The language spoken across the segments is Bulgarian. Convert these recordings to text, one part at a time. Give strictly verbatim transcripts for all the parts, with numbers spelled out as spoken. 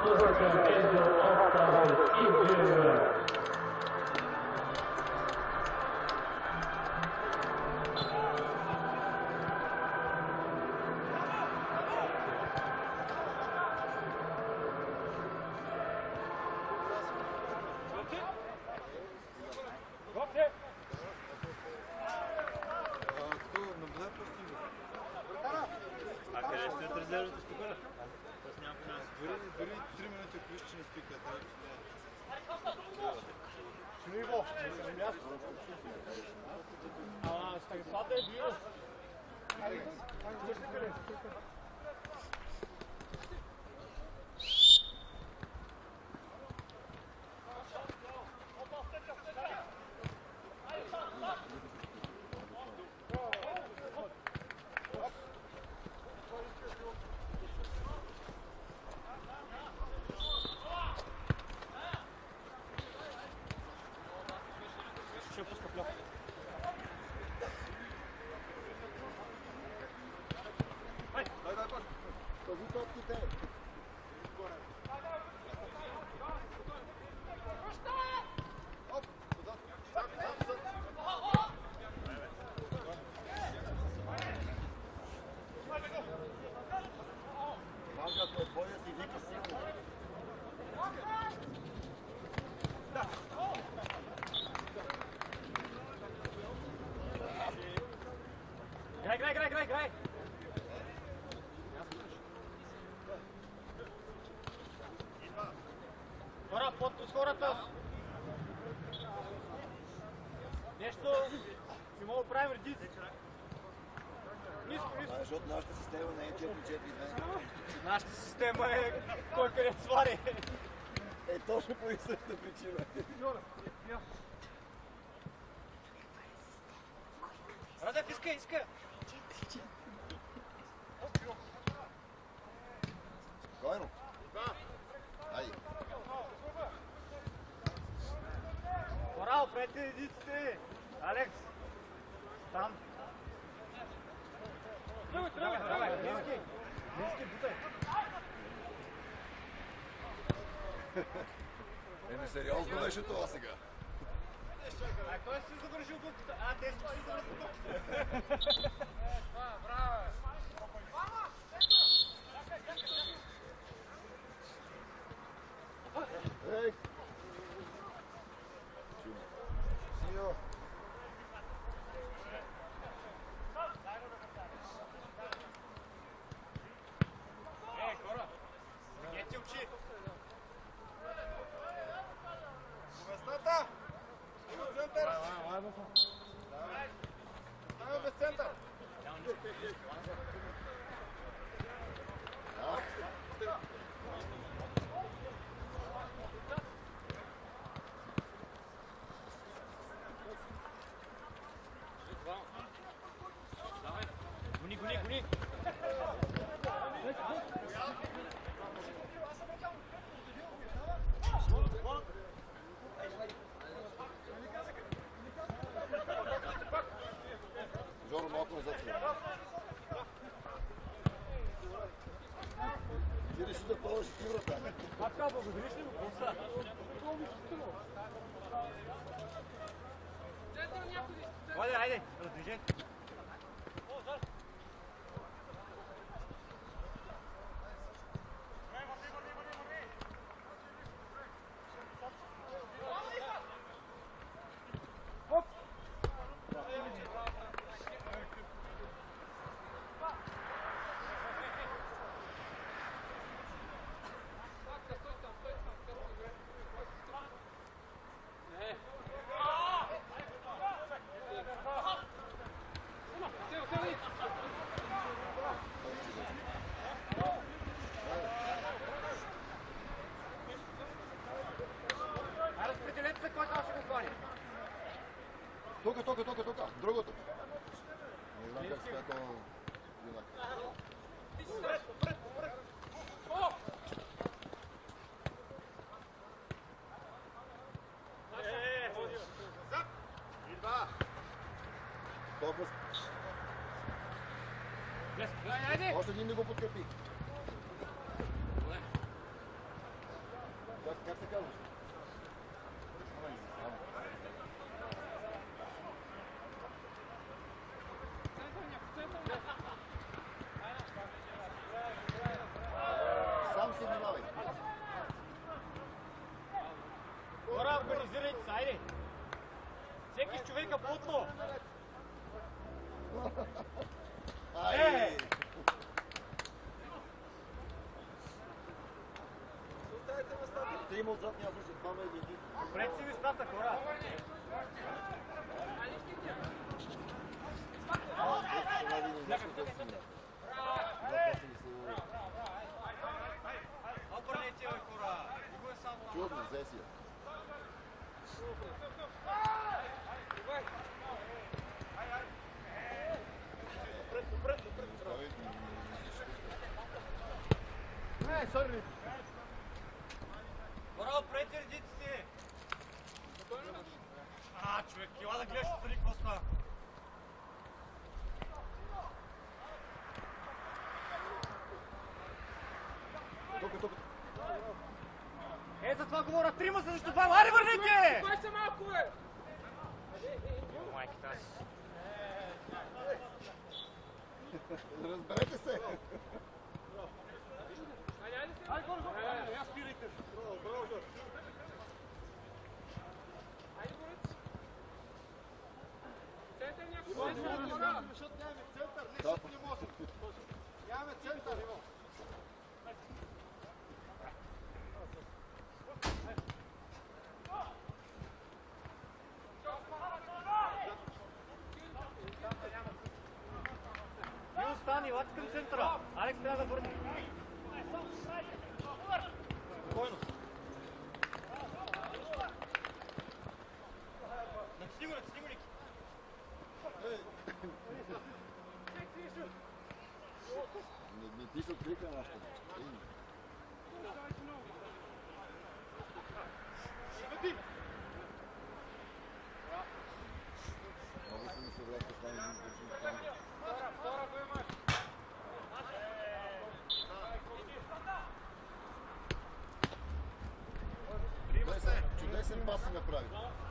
Грай, грай, грай, грай, грай! Хора, под хората! Нещо си мога да правим редици. Ниско, ниско. Защото нашата система не е четири четири две. Нашата система е кой къде свари. Е, точно по и същата причина. Радев, иска, иска! Спокойно. Айде. Хора, опрете едиците! Алекс! Там! Тръгвай, тръгвай, тръгвай! Ниски! Ниски, бутай! Еми, сериозно беше това сега. А кой си завършил дупката? А, те си завършил дупката! Браво! Ей! Сио! Ей, хора! Вдигнете очи! Местата! Има център! Ставаме без център! Гони, гони, гони! Жоро, малко назад. Ти реши да положиш фигурата. А така, благодариш ли го? Коса? Хайде, хайде, раздвижи. Тука, тука, тука, тука. Другото. Не знам как сега то... Идва! Толкова... Още един не го подкрепи. Сега организирайте се, айде! Всеки с човека плътно! Е! Трима отзад няма слушат, двама или един. Пред си местата, хора! Обърнете, бе, хора! Никой е само... Чудно, взе си я. Е, сори! Хора, пред редите си! А, човек, ела да гледаш отстрани какво сма! Тук, тук. Е, за това говоря, трима са защо двама, аре върнете! Май се малко, бе! Майката си. Разберете се. Айде, горе, горе! Я спирайте! Браво, браво, Жор! Айде, горе! Център някой! Защото нямаме център, нещо не може! Нямаме център! Ти остани, лач към центъра. Алекс трябва да върне. Спокойно. Натисни го, натисни го, Ники. Не, не ти се отклика нашата. Много се ми се вряка, това не ми държим само. Чудесен, чудесен пас си направи.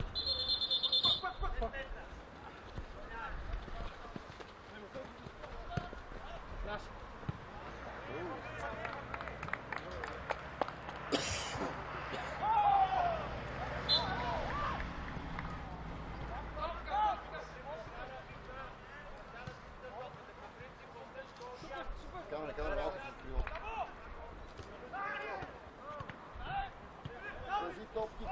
Камера, камера, малко се открива. Тази топките.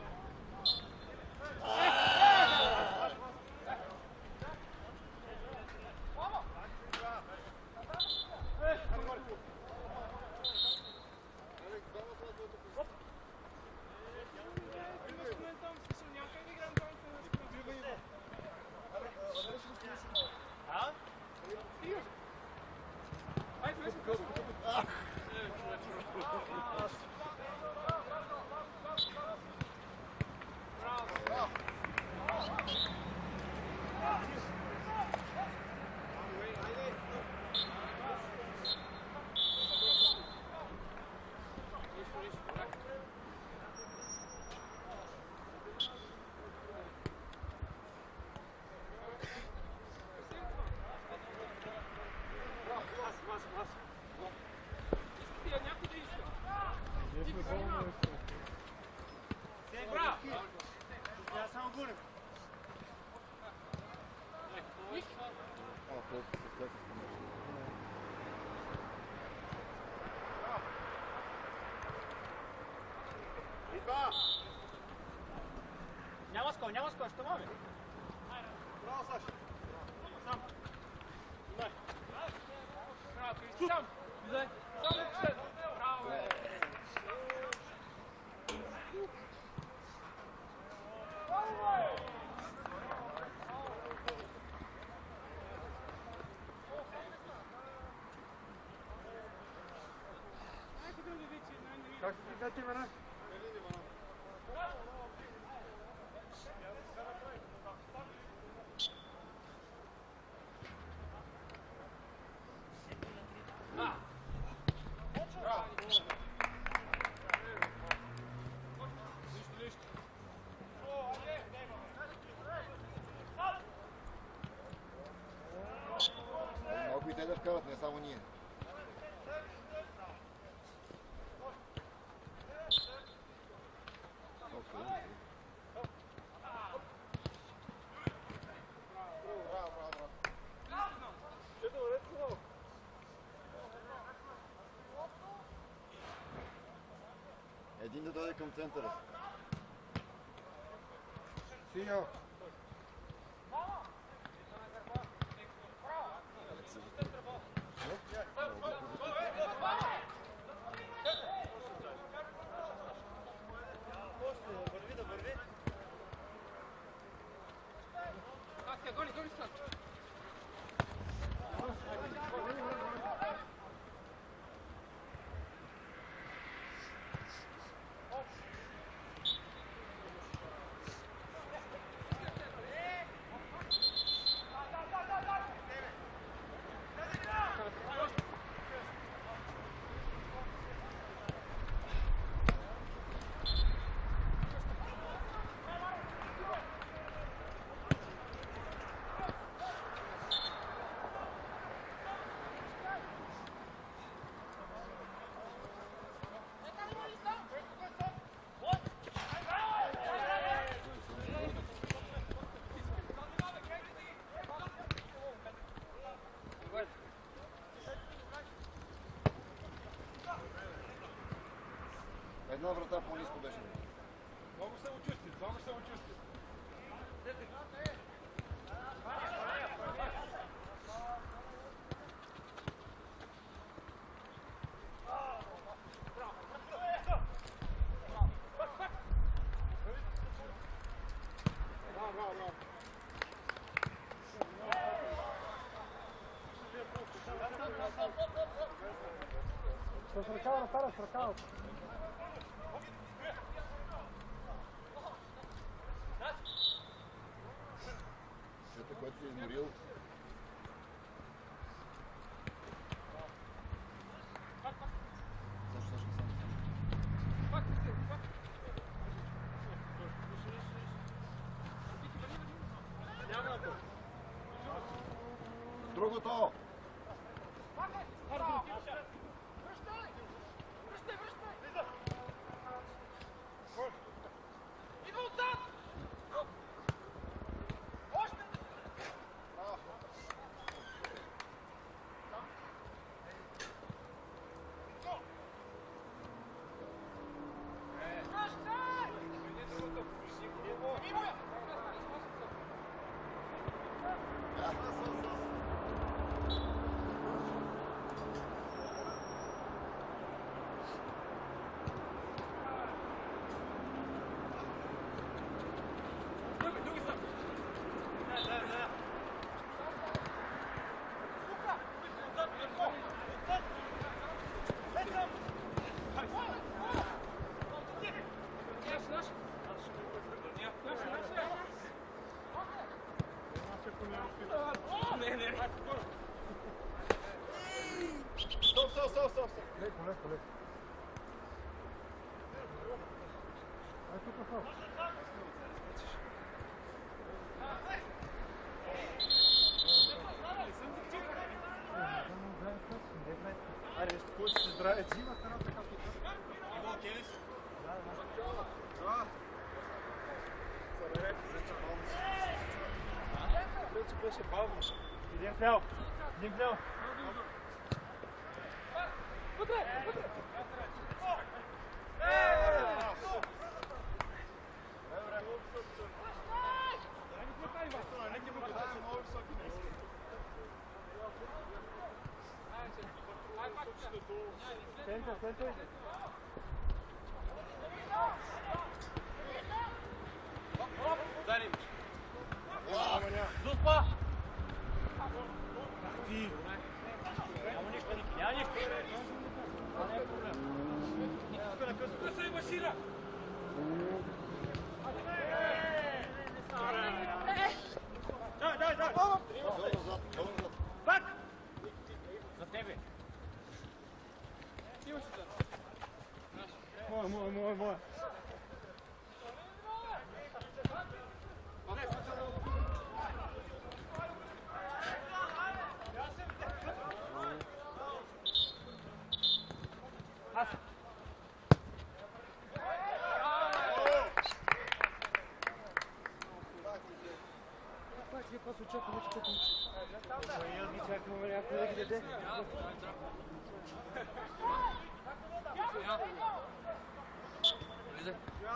Я само горе. А, колко се сгледа с това. Идва! Няма скол, няма скол, ще маме. Браво, Саша! Сам. Дай. Браво, ти сам! Дай! Само след! Браво, бе! Как се казвате имена? Малко и те да вкарат, не само ние. Okay. Един да дойде към центъра. Синьо. Една врата по-ниско беше. Много се очисти, много се очисти. С ръкава на пара, с ръкава. Света, който си изморил. Защо също сам? Другото! Стоп, стоп, стоп, стоп. Леко, леко, леко. Ай, тук стоп. Айде, ще получиш здраве. Има стана така тук. Има окей ли си? Да, да. Да. Събере, вече бавно си. Вече беше бавно. Един хлял. Един хлял. Вътре, вътре. Център, център. Дарим. Зуспа! Ти. Няма нищо, Ники. Няма нищо. Това не е проблем. Ники, тук на късно. Късно и машина. Дай, дай, дай. Долу назад, долу назад. Пак. За тебе. Моя, моя, моя, моя. Аз. Пак ли пас очаква вече пъти? Ние ги чакаме някой да ги даде. Бързай.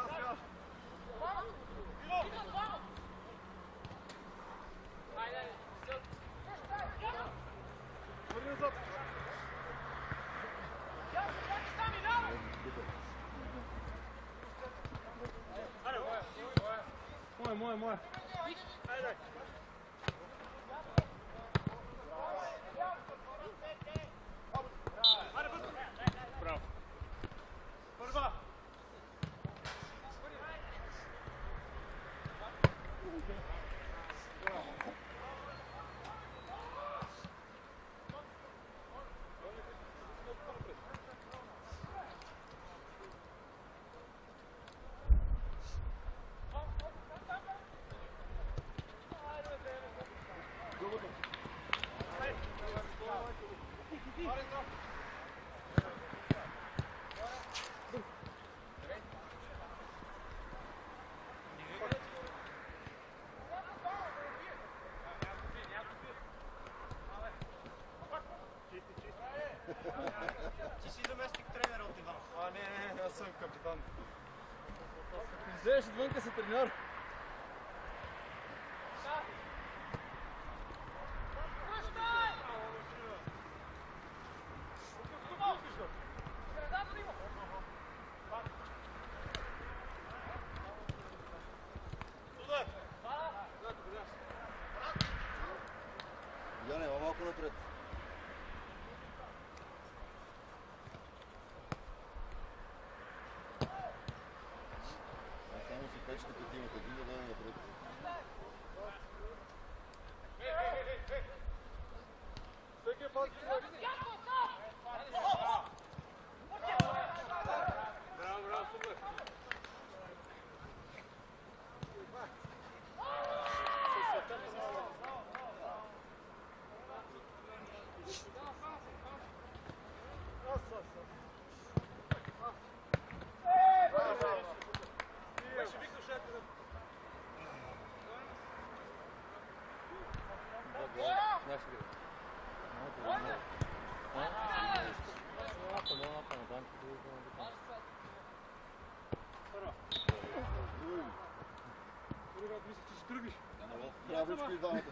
Мое, мое, мое. Браво. Първа. Ти си заместник тренера от Иван. А, не, не, аз съм капитан. Излезеш отвънка си треньор. Яне, малко напред. А само си печка, като имат един да даде напред. Всеки е пак. Браво, браво, супер. Беше викаш ето да... Другата мисля, че ще тръгнеш. Правичко и двамата.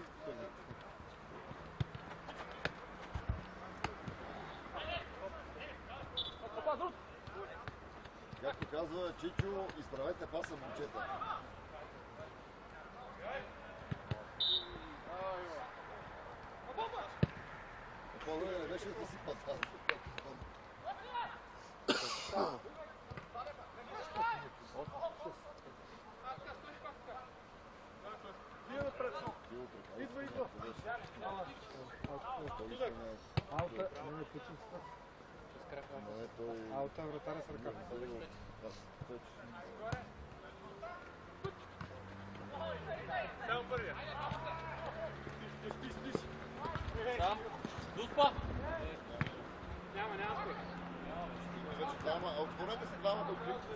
Както казва Чичо, изправете паса момчета. По-добре не беше да си пата. Вие напред. Идва, идва. Аута, не почи с крака. Аута, вратаря с ръка. Само първия. Спи, спи, спи. Сам. Дуспа. Няма, няма спи. Вече двама, а отворете се двамата от клипите.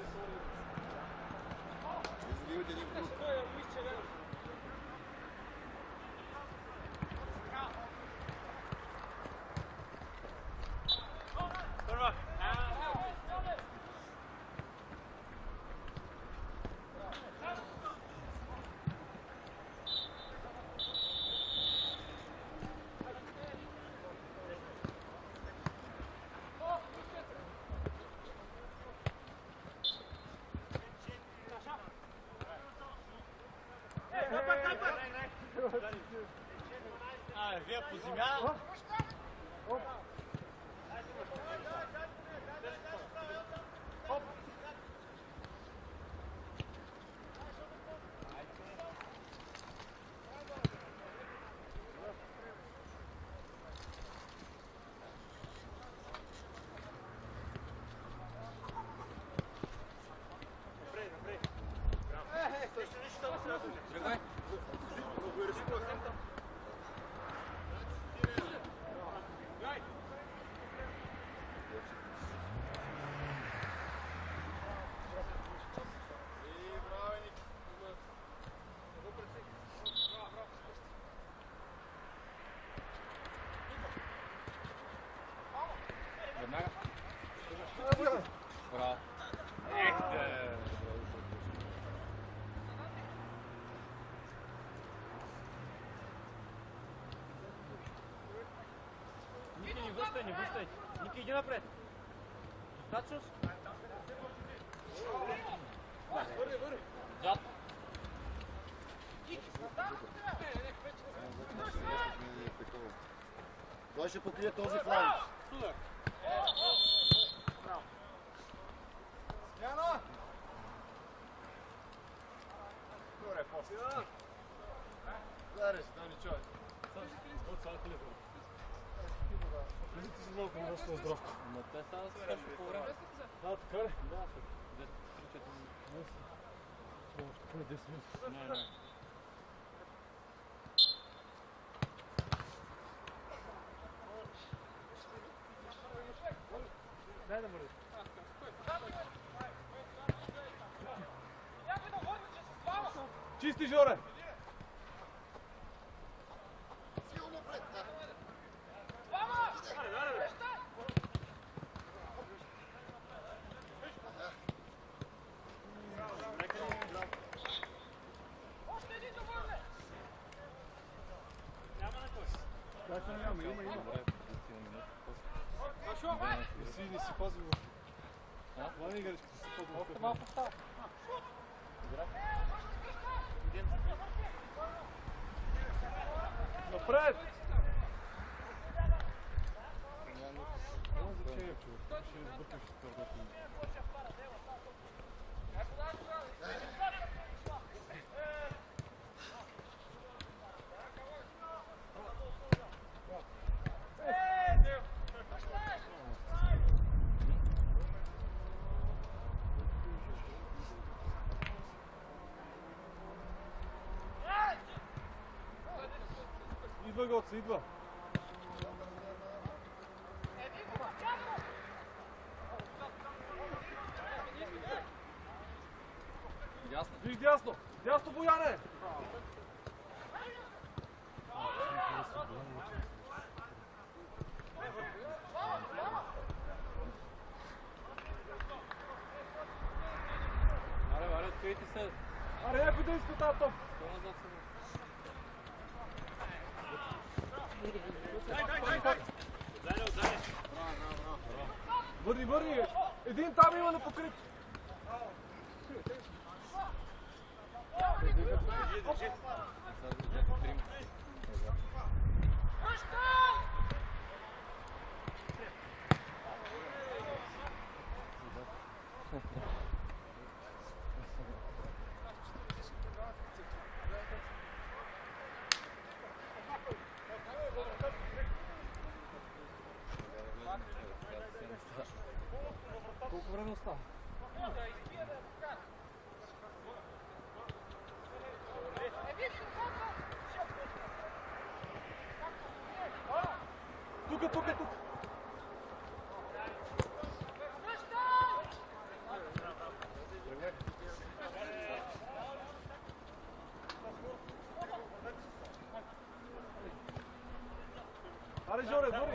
Не забивайте един друг. Първа. връщай, не връщай. Ники, иди напред. Тачус. Върви, върви. Зад. Той ще покрие този фланг. Смяна! Горе, после. Зареш, да ни чуй. От сега влизам. Влизате си много по-просто здравко. Ма те сега се качва по време. А, така ли? Да, три-четири минути. Поне десет минути. Не, не. Дай да мърди. Чисти, Жоре! Как няма? Има, има. Не си, не си пазил. Мани играчка, си пазил. Малко става. Напред! Няма значение, човек. Ще избъркаш твърдото. Идва Гоце, идва. Ясно. Виж дясно! Дясно, Бояне! Аре, аре, открийте се. Аре, някой да иска тази топ! Той назад се. Върни, върни! Един там има на покрит! Колко време остава? Тука, тука, тука! Аре, Жоре, върни!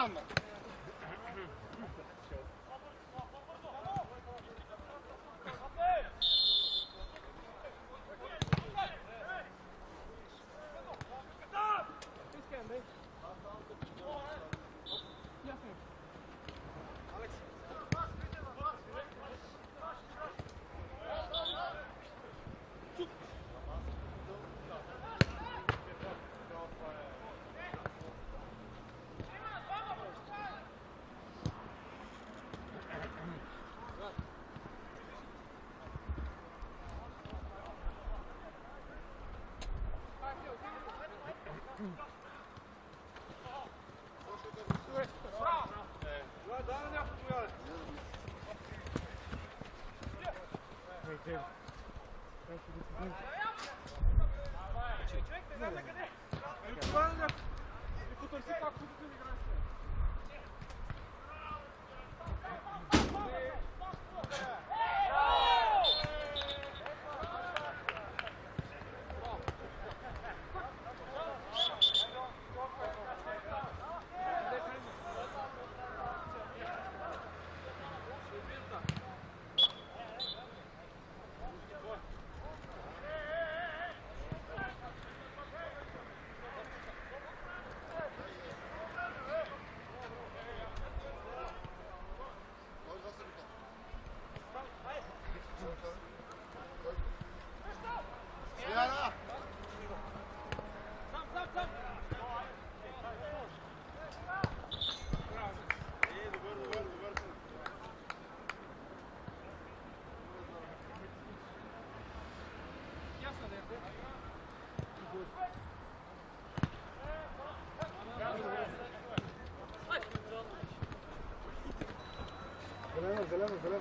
Anna. Zeleno, zeleno, zeleno.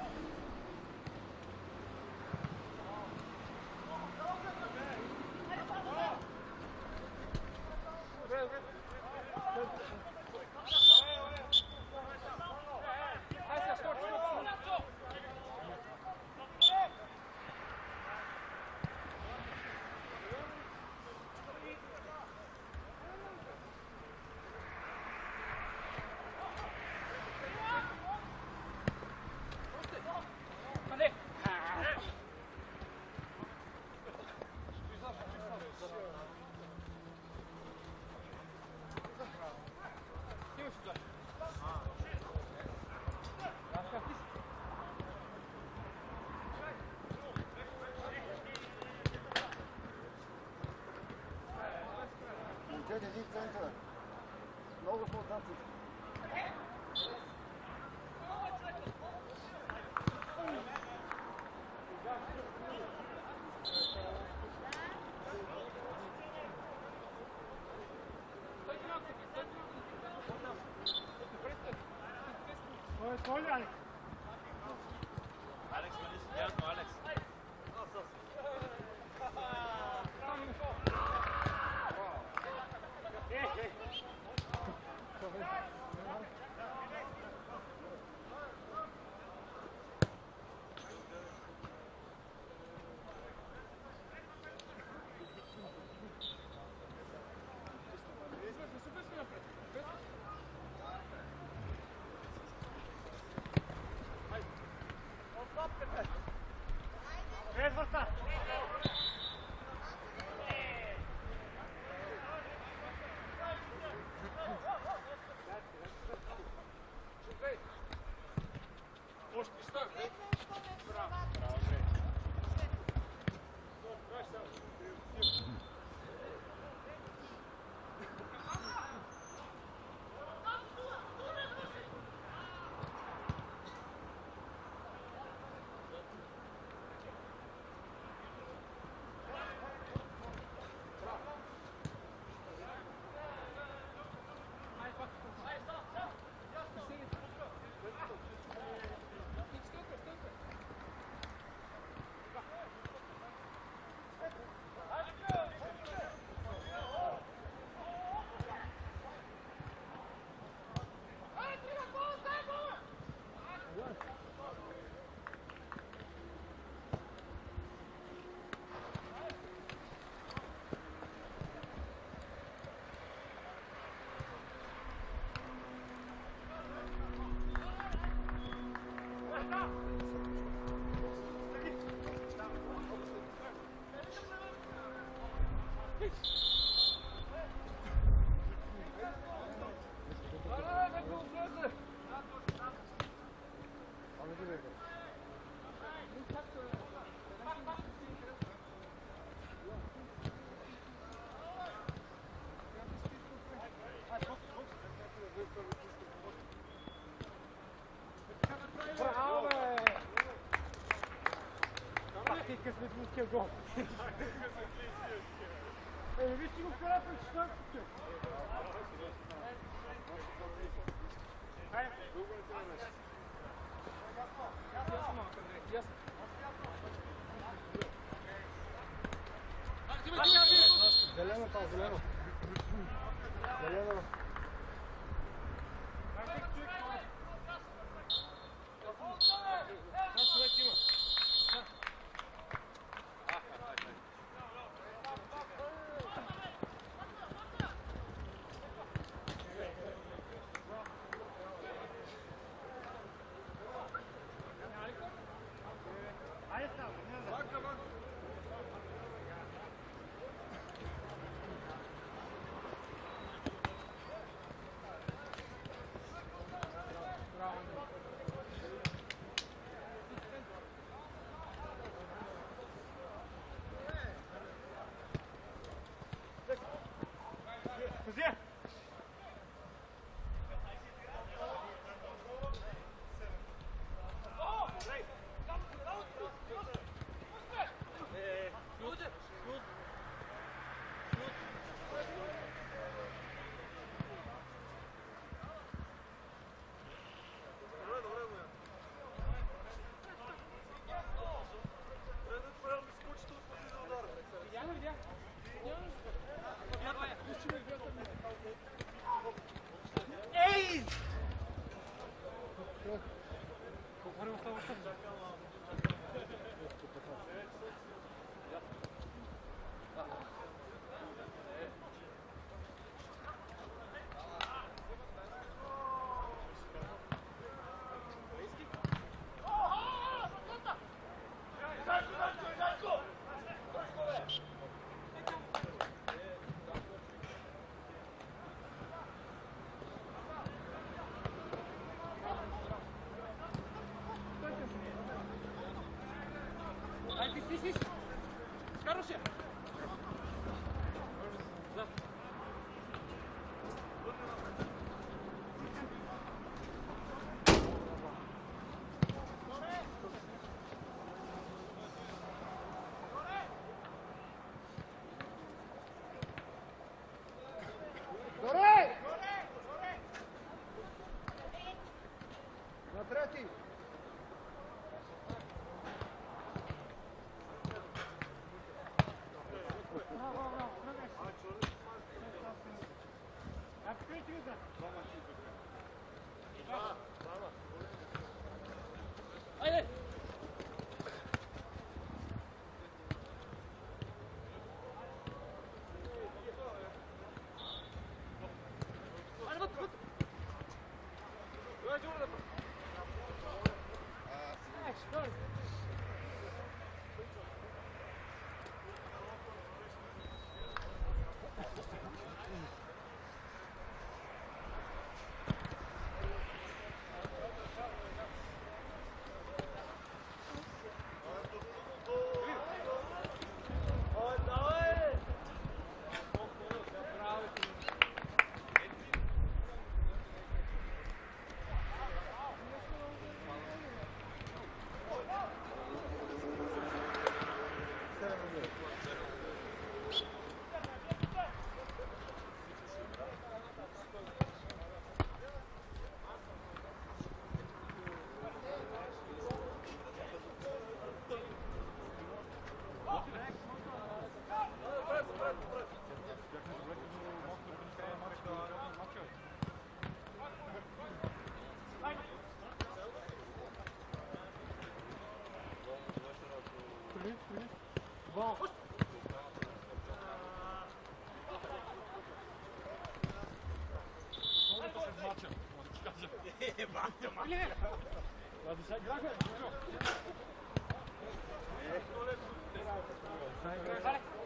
Дядя, иди в центъра. Много по-отзад. Коля, Алекс. Алекс, man ist ja, Alex. Hey, hey. Браво, бе! Ти късметлийския гол. Е, виж си го вкара пред четвъртите. Хайде. Зелено, това, зелено. Зелено.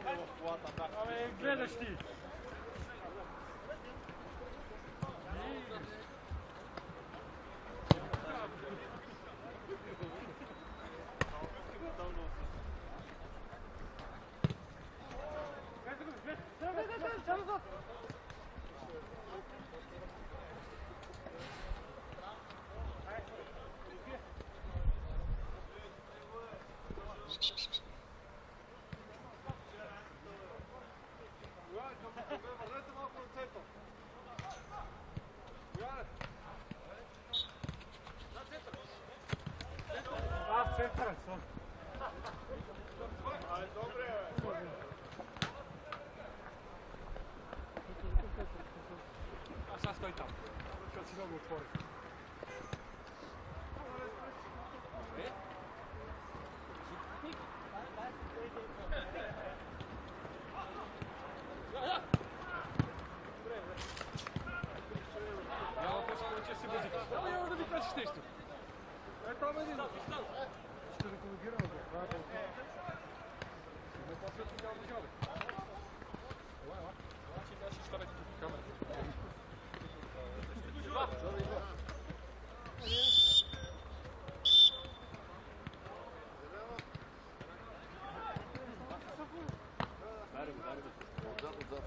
в колата, да. Абе, гледаш ти. Върнете малко на център. Бояне. А, в центъра са. Ай, добре, бе. А сега стой там. Защото си много отвори. Е? Няма по-скоро, че си базикаш. Ама няма да ми кажеш нещо. Е, там един. Ще ви коригираме. Това е толкова. Не после ти няма да жали. Значи да си ставате тук камера. Зови, идва. Отзад, отзад.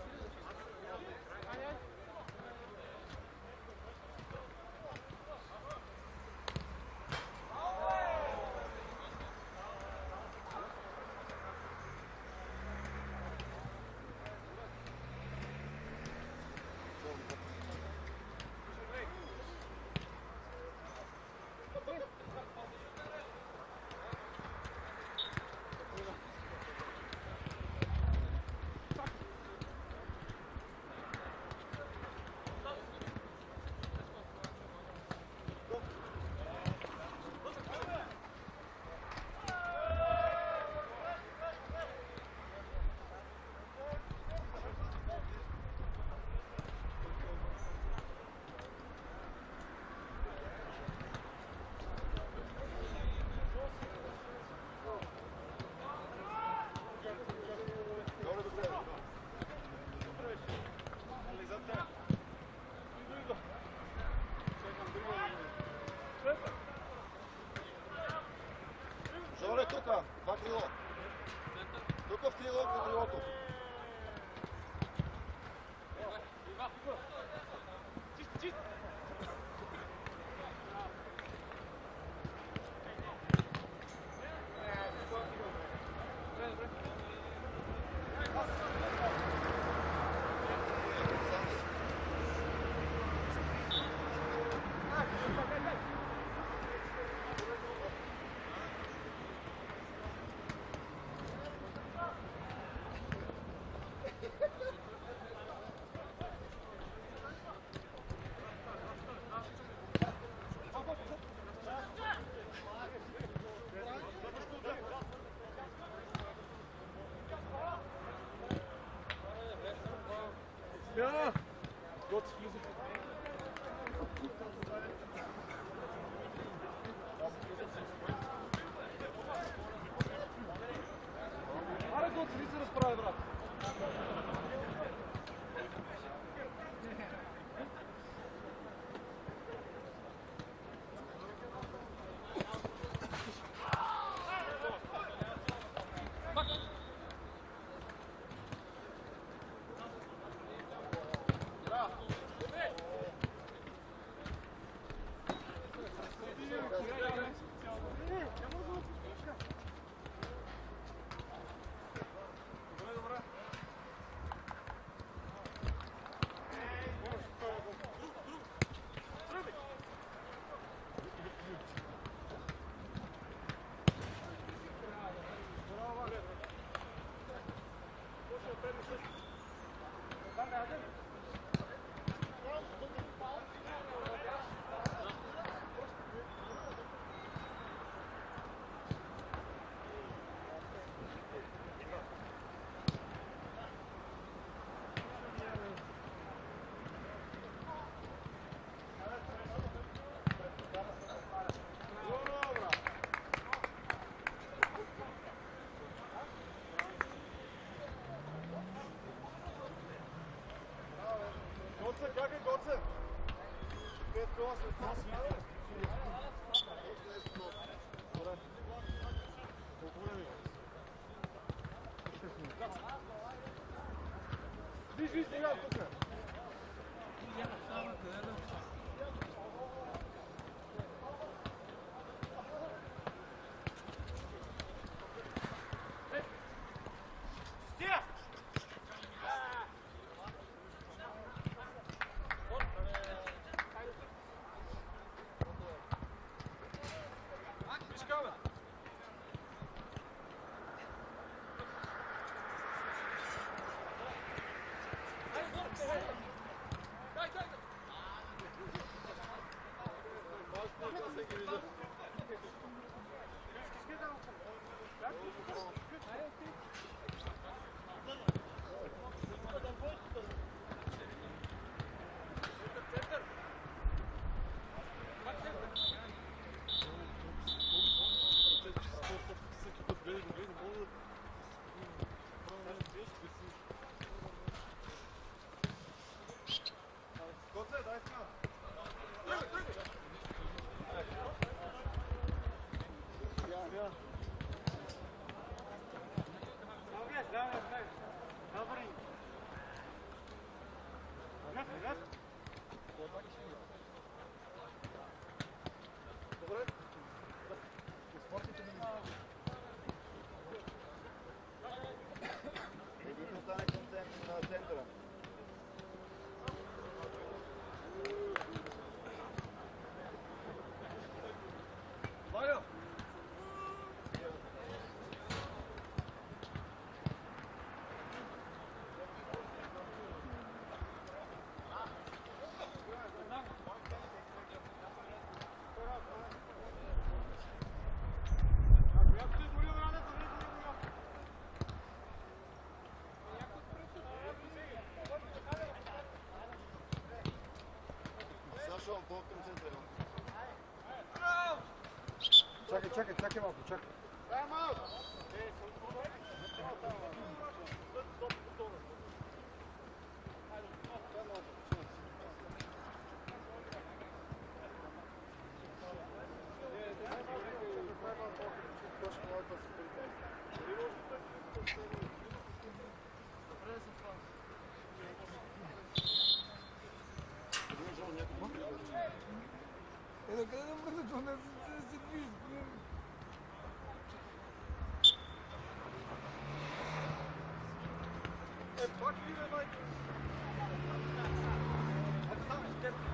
Добре, добре. Жоре, тука, това крило. Тука в крило, в крилото. Ja! Gott fließt. Аре, Гот, ви се разправи, брат. Гоце, как е Гоце? Пет кола след нас. Колко време? Виж, виж, сега тук. Чакай, чакай, чакай малко, чакай. Е, да къде да мръдат, това не се движи. Е, пак ли бе, майка? Ето там ще теб.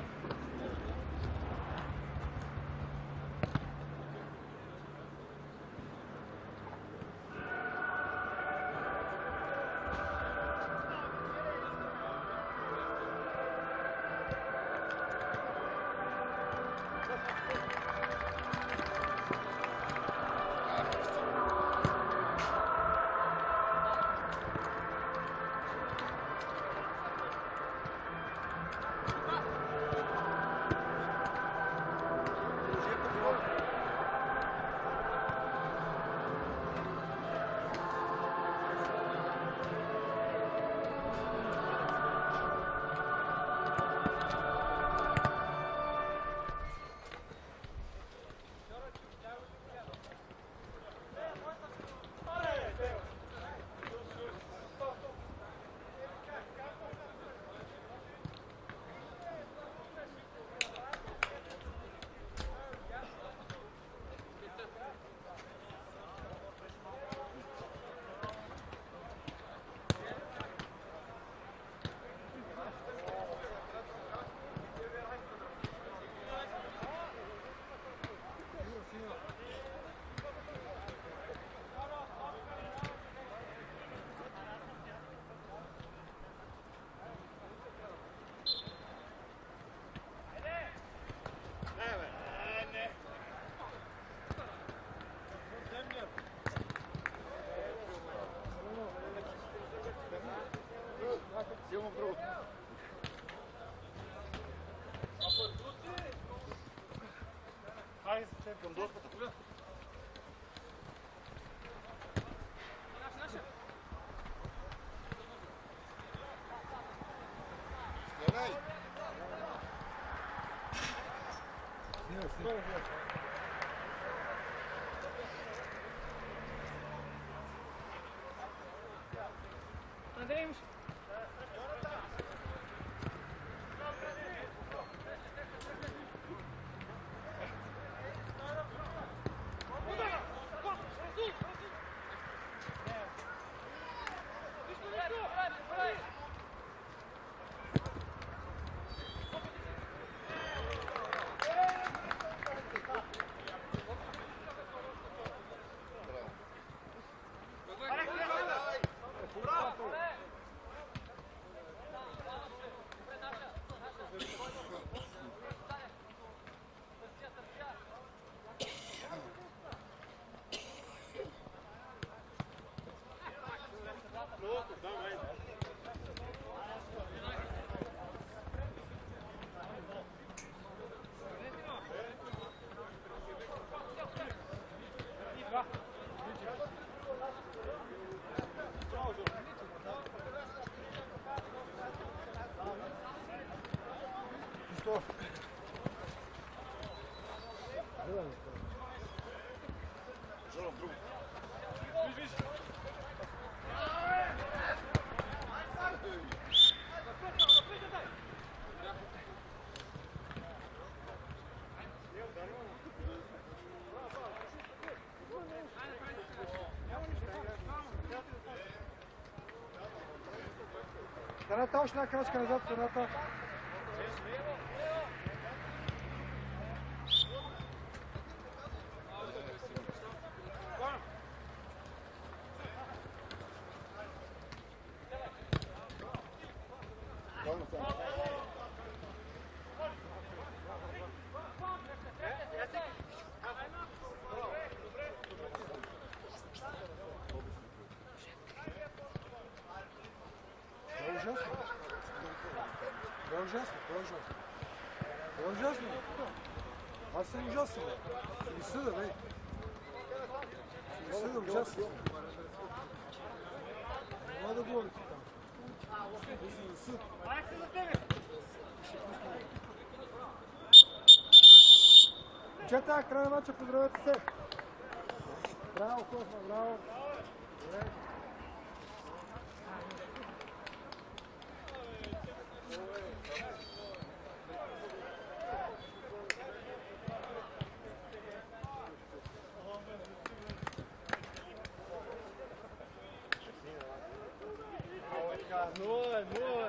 Силно в другото. Хайде, към доската кога? Стреляй! Андрей, имаш? Želom drugu. Страната още една крачка назад, страната. Правилно само. Това е ужасно. Това е ужасно, това е ужасно. Това е ужасно. Аз съм ужасно. Ще ми съда, бе. Ще ми съда, ужасно. Няма да говорите там. Ще си за съд. Момчета, край на мача, поздравете се. Браво, Косма, браво. Добре. Нула, нула.